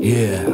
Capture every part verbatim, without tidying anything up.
Yeah.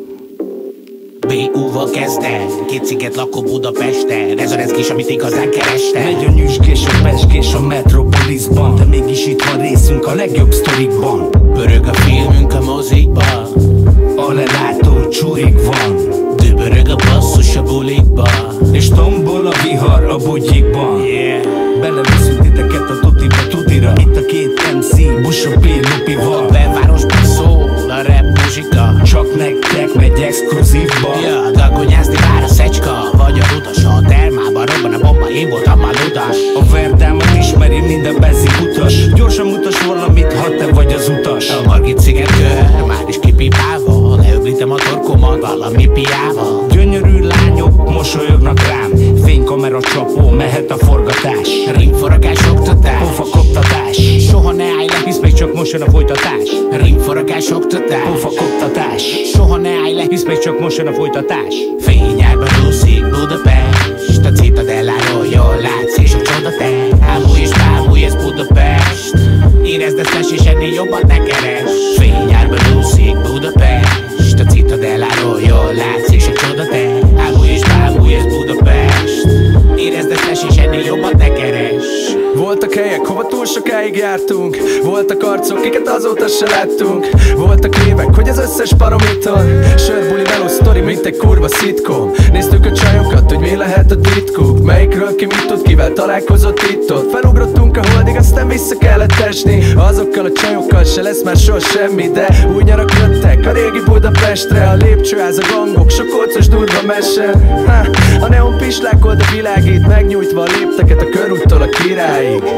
bé u-val kezdett, két sziget lakó Budapesten. Ez a rezgés, amit igazán kerestem. Megy a nyüskés, a peskés a Metropolisban, de mégis itt van részünk a legjobb sztorikban. Pörög a filmünk a mozikban, a lelátó csurik van. Dübörög a basszus a bulikba, és tombol a vihar a bugyikban. yeah. Beleviszünk titeket a tutiba tutira. Itt a két em cé, Busa P. Lupival. A belvárosban szól a rap muzsika, csak nektek megy exkluzívba. ja, dalkonyászni vár a szecska, vagy a utas. A termában robban a bomba, én voltam a ludas. A Verdámat ismeri minden benzinkutas. Gyorsan mutas valamit, ha te vagy az utas. A Margit szigetkör, már is kipipálva, leöblítem a torkomat valami piával. Gyönyörű lányok mosolyognak rám, fénykamera csapó, mehet a forgatás. Ringforragás, oktatás, Pofakoptatás. soha ne állj le, Hisz még csak most jön a folytatás. Ringforragás, oktatás, Pofakoptatás. soha ne állj le, Hisz még csak most jön a folytatás. fényárban úszik Budapest, a Citadelláról jól látsz, és a csoda te. Ámulj és bámulj, ez Budapest, érezd ezt les, és ennél jobbat ne keres. Fényárban úszik Budapest, a Citadelláról jól látsz, és a csoda te. Ámulj és bámulj, ez Budapest, érezd ezt les, és ennél jobbat ne keres. Voltak helyek, hova túl sokáig jártunk. Voltak arcok, kiket azóta se láttunk. Voltak évek, hogy az összes paraméton. Sörbuli meló sztori, mint egy kurva szitkom. Néztük a csajokat, hogy mi lehet a titkuk. Melyikről ki mit tud, kivel találkozott itt-ott. Felugrottunk a holdig, aztán vissza kellett esni. Azokkal a csajokkal se lesz már soha semmi, de új nyarak jöttek a régi Budapestre. A lépcsőház, a gangok, sok kócos durva mese. Ha, a neon pislákold a világít, megnyújtva a lépteket a körúttól a királyig.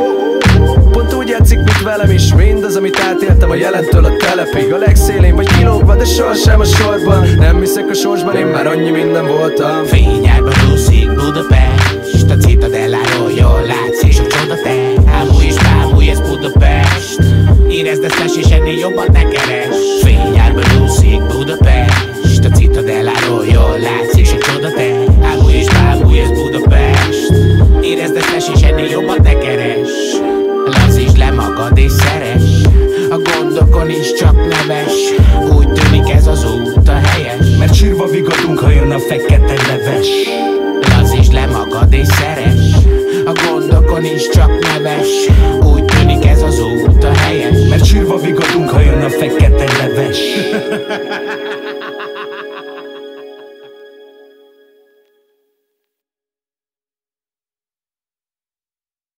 Pont úgy játszik, mint velem is, mindaz, amit átéltem a jelentől a telepig. A legszélén vagy kilógva, de sohasem a sorban. Nem hiszek a sorsban, én már annyi minden voltam. Fényárban úszik Budapest, a Citadelláról jól látsz, és a csoda te. Ámulj és bámulj, ez Budapest, érezd ezt les, és ennél jobbat ne keres. Fényárban úszik Budapest, a Citadelláról jól látsz, és a csoda te. Ámulj és bámulj, ez Budapest, érezd ezt les, és ennél jobbat ne keres. Lazítsd le magad és szeres, a gondokon is csak neves. Úgy tűnik ez az út a helyes, mert sírva vigadunk, ha jön a fekete leves. lazítsd le magad és szeres, a gondokon is csak neves. Úgy tűnik ez az út a helyes, mert sírva vigadunk, ha jön a fekete